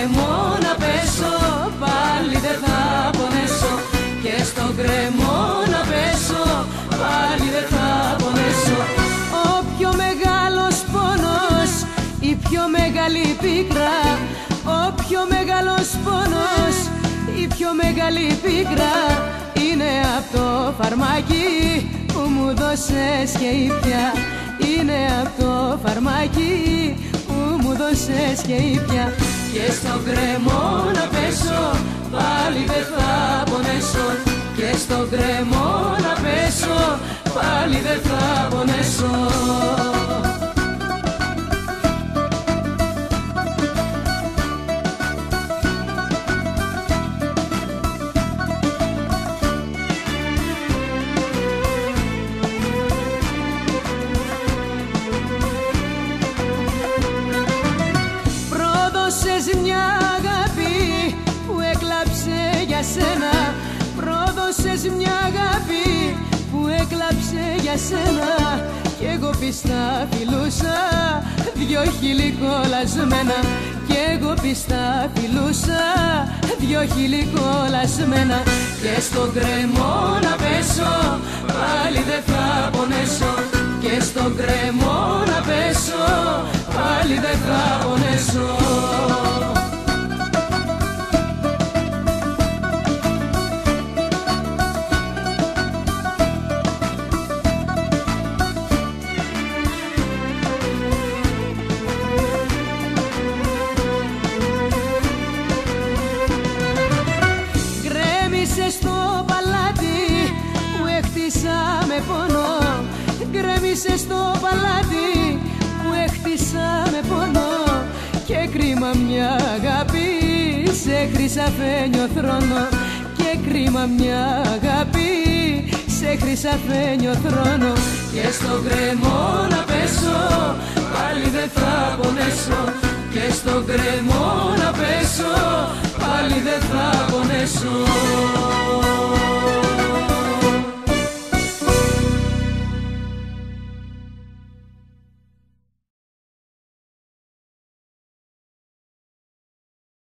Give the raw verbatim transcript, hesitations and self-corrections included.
γκρεμό να πέσω, πάλι δεν θα πονέσω. Και στο γκρεμό να πέσω, πάλι δεν θα πονέσω. Ο πιο μεγάλος πόνος, η πιο μεγάλη πίκρα, ο πιο μεγάλος πόνος, η πιο μεγάλη πίκρα είναι απ' το φαρμάκι που μου δώσες και ήπια. Είναι απ' το φαρμάκι που μου δώσες και ήπια. Και στο γκρεμό να πέσω, πάλι δεν θα πονέσω. Και στο γκρεμό να πέσω, πάλι δεν θα πονέσω. Πρόδωσες μια αγάπη που έκλαψε για σένα. Πρόδωσες μια αγάπη που έκλαψε για σένα. Κι εγώ πιστά φιλούσα δυο χείλη κολλασμένα. Κι εγώ πιστά φιλούσα δυο χείλη κολλασμένα. Και στο γκρεμό να πέσω, πάλι δεν θα πονέσω. Και στο γκρεμό να πέσω, πάλι δεν θα πονέσω. Γκρέμισες στο παλάτι που έκτισα με πόνο. Γκρέμισες στο παλάτι που έκτισα με πόνο. Και κρίμα μια αγάπη σε χρυσαφένιο θρόνο. Και κρίμα μια αγάπη σε χρυσαφένιο θρόνο. Και στο γκρεμό να πέσω, πάλι δεν θα πονέσω. Και στο γκρεμό να πέσω, πάλι δεν θα πονέσω.